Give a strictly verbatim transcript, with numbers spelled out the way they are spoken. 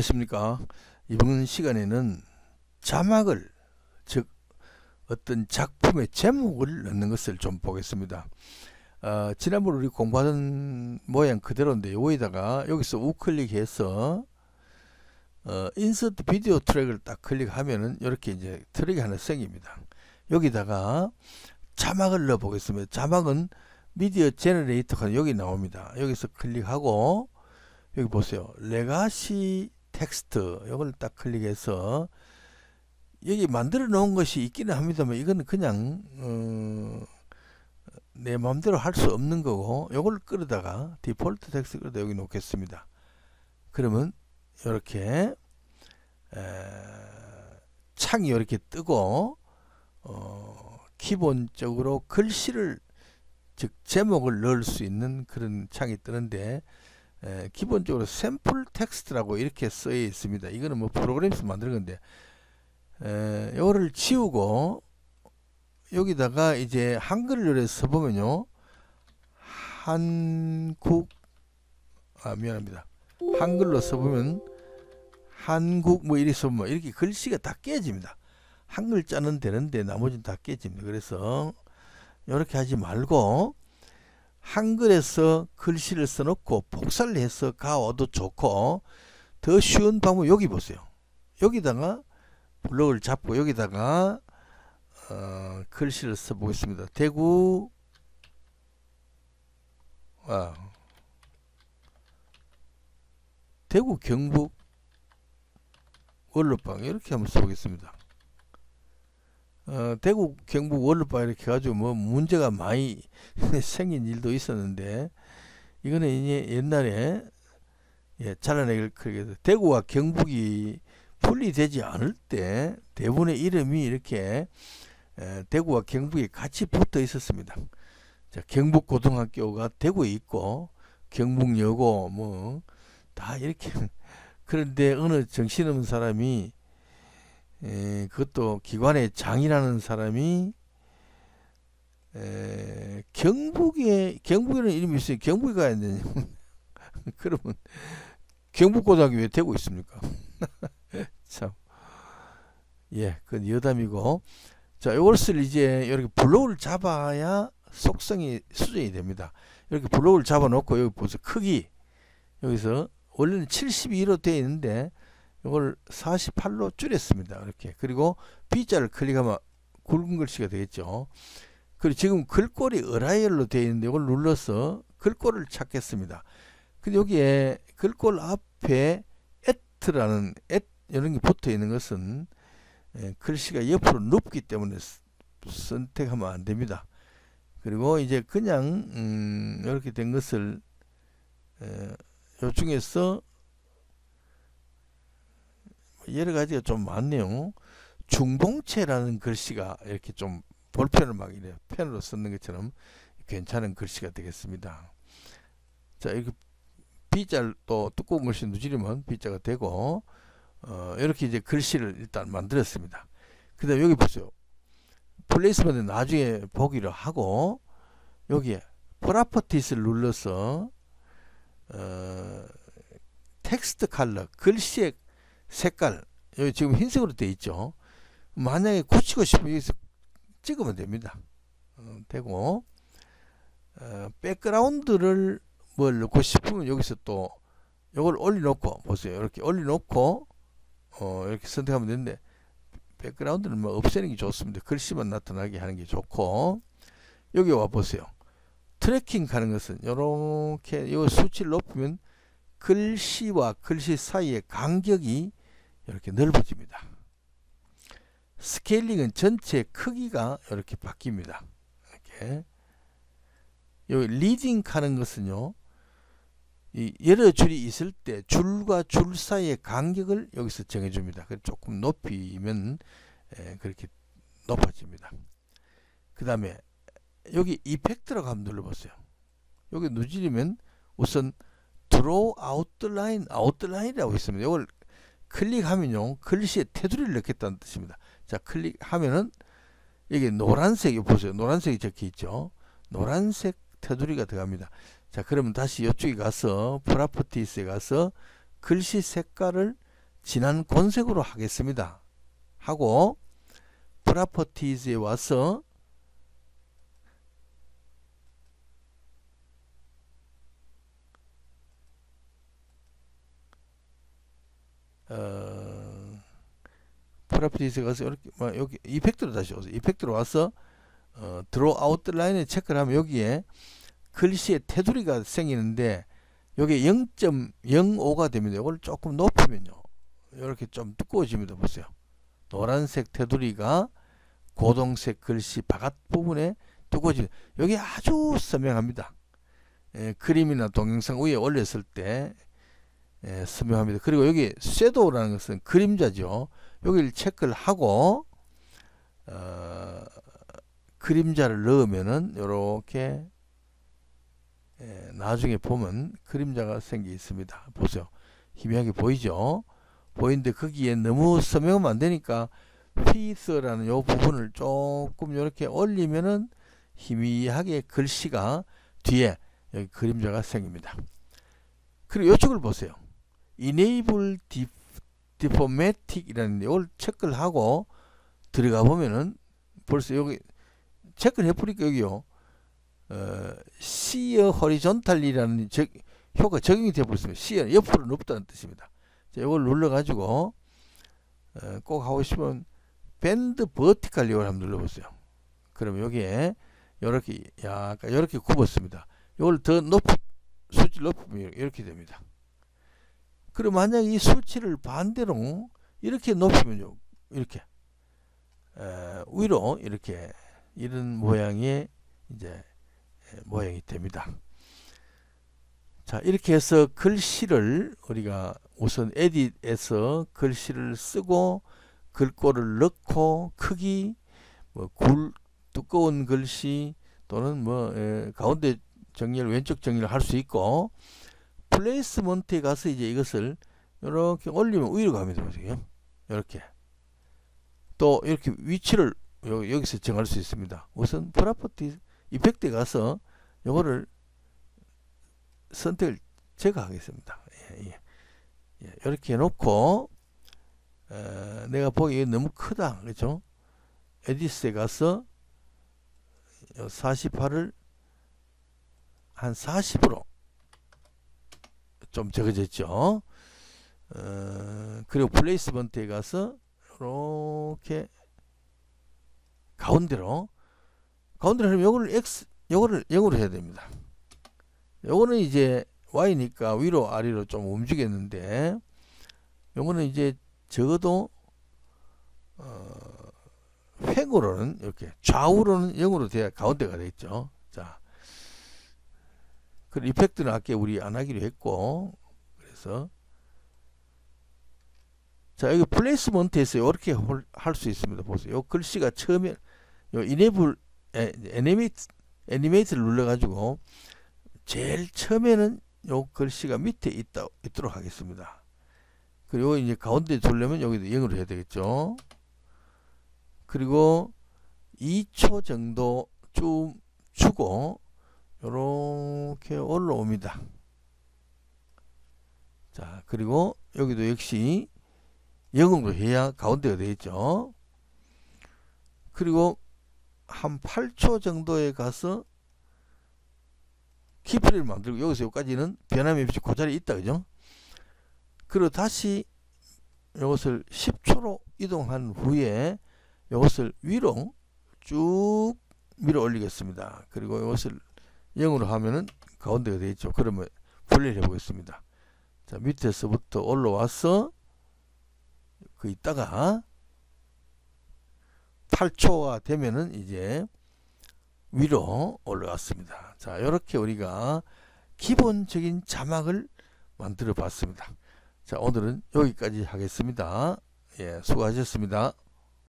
안녕하십니까. 이번 시간에는 자막을, 즉 어떤 작품의 제목을 넣는 것을 좀 보겠습니다. 어, 지난번 우리 공부하던 모양 그대로인데 여기다가 여기서 우클릭해서 어, 인서트 비디오 트랙을 딱 클릭하면은 이렇게 이제 트랙이 하나 생깁니다. 여기다가 자막을 넣어 보겠습니다. 자막은 미디어 제너레이터가 여기 나옵니다. 여기서 클릭하고 여기 보세요. 레가시 텍스트 이걸 딱 클릭해서 여기 만들어 놓은 것이 있기는 합니다만 이거는 그냥 어, 내 마음대로 할 수 없는 거고 이걸 끌어다가 디폴트 텍스트 끌어다 여기 놓겠습니다. 그러면 이렇게 에, 창이 이렇게 뜨고 어, 기본적으로 글씨를 즉 제목을 넣을 수 있는 그런 창이 뜨는데 에, 기본적으로 샘플 텍스트라고 이렇게 쓰여 있습니다. 이거는 뭐 프로그램에서 만드는 건데 에, 이거를 지우고 여기다가 이제 한글을 써보면요, 한국 아 미안합니다 한글로 써보면 한국 뭐 이렇게 써보면 이렇게 글씨가 다 깨집니다. 한 글자는 되는데 나머지는 다 깨집니다. 그래서 이렇게 하지 말고 한글에서 글씨를 써놓고 복사를 해서 가와도 좋고, 더 쉬운 방법 여기 보세요. 여기다가 블록을 잡고 여기다가 어, 글씨를 써보겠습니다. 대구 아, 대구 경북 원로방 이렇게 한번 써보겠습니다. 어, 대구 경북 원로방 이렇게 해가지고 뭐 문제가 많이 생긴 일도 있었는데 이거는 이제 옛날에 예, 잘라내기를 그렇게 해서 대구와 경북이 분리되지 않을 때 대부분의 이름이 이렇게 에, 대구와 경북이 같이 붙어 있었습니다. 자, 경북고등학교가 대구에 있고 경북여고 뭐 다 이렇게 그런데 어느 정신없는 사람이 에, 그것도 기관의 장이라는 사람이 에, 경북에 경북에는 이름이 있어요. 경북에 가야 되냐 그러면 경북고등학교 왜 대구 있습니까? 참, 예, 그건 여담이고. 자, 이것을 이제 이렇게 블록을 잡아야 속성이 수정이 됩니다. 이렇게 블록을 잡아 놓고 여기 보세요. 크기 여기서 원래는 칠십이로 되어 있는데 이걸 사십팔로 줄였습니다. 이렇게. 그리고 B자를 클릭하면 굵은 글씨가 되겠죠. 그리고 지금 글꼴이 어라이얼로 되어 있는데 이걸 눌러서 글꼴을 찾겠습니다. 근데 여기에 글꼴 앞에 at라는 at 이런 게 붙어 있는 것은 에, 글씨가 옆으로 눕기 때문에 선택하면 안 됩니다. 그리고 이제 그냥 음, 이렇게 된 것을 에, 요 중에서 여러 가지가 좀 많네요. 중봉체라는 글씨가 이렇게 좀 볼펜을 막 이래 펜으로 쓰는 것처럼 괜찮은 글씨가 되겠습니다. 자, 이렇게 B자를 또 두꺼운 글씨 누지르면 B자가 되고 어, 이렇게 이제 글씨를 일단 만들었습니다. 그 다음에 여기 보세요. 플레이스먼트 나중에 보기로 하고 여기에 프로퍼티스를 눌러서 어, 텍스트 컬러 글씨의 색깔 여기 지금 흰색으로 되어 있죠. 만약에 고치고 싶으면 여기서 찍으면 됩니다. 어, 되고 어, 백그라운드를 뭘 넣고 싶으면 여기서 또 이걸 올려놓고 보세요. 이렇게 올려놓고 어, 이렇게 선택하면 되는데 백그라운드는 뭐 없애는 게 좋습니다. 글씨만 나타나게 하는 게 좋고, 여기 와 보세요. 트래킹 하는 것은 이렇게 이 수치를 높이면 글씨와 글씨 사이의 간격이 이렇게 넓어집니다. 스케일링은 전체 크기가 이렇게 바뀝니다. 이렇게. 여기 리딩 하는 것은요, 이 여러 줄이 있을 때 줄과 줄 사이의 간격을 여기서 정해줍니다. 조금 높이면 에, 그렇게 높아집니다. 그 다음에 여기 이펙트라고 한번 눌러보세요. 여기 누르면 우선 드로우 아웃라인, 아웃라인이라고 있습니다. 이걸 클릭하면요, 글씨에 테두리를 넣겠다는 뜻입니다. 자, 클릭하면은 여기 노란색이 보세요. 노란색이 적혀 있죠. 노란색 테두리가 들어갑니다. 자, 그러면 다시 이쪽에 가서 프로퍼티스에 가서 글씨 색깔을 진한 곤색으로 하겠습니다. 하고 프로퍼티즈에 와서 어, 프로퍼티즈에 가서 이렇게 뭐 여기 이펙트로 다시 오세요. 이펙트로 와서 어, 드로우 아웃라인에 체크를 하면 여기에 글씨의 테두리가 생기는데 여기 영 점 영오가 됩니다. 이걸 조금 높이면요 이렇게 좀 두꺼워집니다. 보세요. 노란색 테두리가 고동색 글씨 바깥 부분에 두꺼워집니다. 여기 아주 선명합니다. 예, 그림이나 동영상 위에 올렸을 때 예, 선명합니다. 그리고 여기 섀도우라는 것은 그림자죠. 여기를 체크를 하고 어, 그림자를 넣으면은 요렇게 예, 나중에 보면 그림자가 생기 있습니다. 보세요. 희미하게 보이죠? 보이는데 거기에 너무 선명하면 안 되니까 피스라는 요 부분을 조금 이렇게 올리면은 희미하게 글씨가 뒤에 여기 그림자가 생깁니다. 그리고 이쪽을 보세요. Enable Deformatic 이라는 이걸 체크를 하고 들어가 보면은 벌써 여기 체크를 해보니까 여기요. 어, Shear Horizontal이라는 적, 효과 적용이 되어 버렸습니다. Shear 옆으로 높다는 뜻입니다. 자, 이걸 눌러 가지고 어, 꼭 하고 싶으면 밴드 버티컬 이걸 한번 눌러 보세요. 그러면 여기에 이렇게 약간 이렇게 굽었습니다. 이걸 더 높이 수치를 높이면 이렇게 됩니다. 그럼 만약 이 수치를 반대로 이렇게 높이면요 이렇게 어, 위로 이렇게 이런 모양의 이제 모양이 됩니다. 자, 이렇게 해서 글씨를 우리가 우선 에딧에서 글씨를 쓰고 글꼴을 넣고 크기 뭐 굴 두꺼운 글씨 또는 뭐 에, 가운데 정리를 왼쪽 정리를 할 수 있고 플레이스먼트에 가서 이제 이것을 이렇게 올리면 위로 갑니다. 보세요. 이렇게 또 이렇게 위치를 요, 여기서 정할 수 있습니다. 우선 프로퍼티 이펙트에 가서 요거를 선택을 제거하겠습니다. 예, 예. 예, 이렇게 해놓고 어, 내가 보기에 너무 크다 그렇죠? 에디스에 가서 사십팔을 한 사십으로 좀 적어졌죠. 어, 그리고 플레이스먼트에 가서 이렇게 가운데로 가운데로 하면 요거를 X 요거를 영으로 해야 됩니다. 요거는 이제 Y니까 위로 아래로 좀 움직였는데 요거는 이제 적어도 어, 횡으로는 이렇게 좌우로는 영으로 돼야 가운데가 되겠죠. 자, 그 이펙트는 아까 우리 안 하기로 했고 그래서 자 여기 플레이스먼트에서 이렇게 할 수 있습니다. 보세요. 요 글씨가 처음에 요 이네블 애니메이트 애니메이트를 눌러 가지고 제일 처음에는 요 글씨가 밑에 있다 있도록 하겠습니다. 그리고 이제 가운데 두려면 여기도 영으로 해야 되겠죠. 그리고 이 초 정도 쭉 주고 요렇게 올라옵니다. 자, 그리고 여기도 역시 영으로 해야 가운데가 되겠죠. 그리고 한 팔 초 정도에 가서 키프레임을 만들고 여기서 여기까지는 변함이 없이 그 자리에 있다 그죠? 그리고 다시 이것을 십 초로 이동한 후에 이것을 위로 쭉 밀어 올리겠습니다. 그리고 이것을 영으로 하면은 가운데가 되겠죠. 그러면 분리를 해 보겠습니다. 자, 밑에서부터 올라와서 그 있다가 팔 초가 되면은 이제 위로 올라갔습니다. 자, 이렇게 우리가 기본적인 자막을 만들어 봤습니다. 자, 오늘은 여기까지 하겠습니다. 예, 수고하셨습니다.